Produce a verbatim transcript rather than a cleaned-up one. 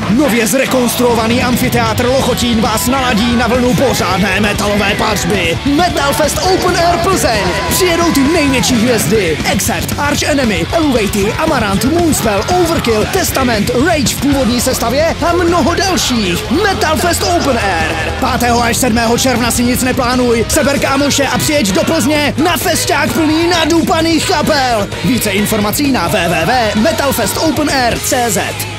Nově zrekonstruovaný amfiteátr Lochotín vás naladí na vlnu pořádné metalové pářby. Metalfest Open Air Plzeň. Přijedou ty největší hvězdy. Accept, Arch Enemy, Eluveitie, Amarant, Moonspell, Overkill, Testament, Rage v původní sestavě a mnoho dalších. Metalfest Open Air. pátého až sedmého června si nic neplánuj. Seber kámoše a přijeď do Plzně na fešťák plný nadupaných kapel. Více informací na w w w tečka metalfest open air tečka c z.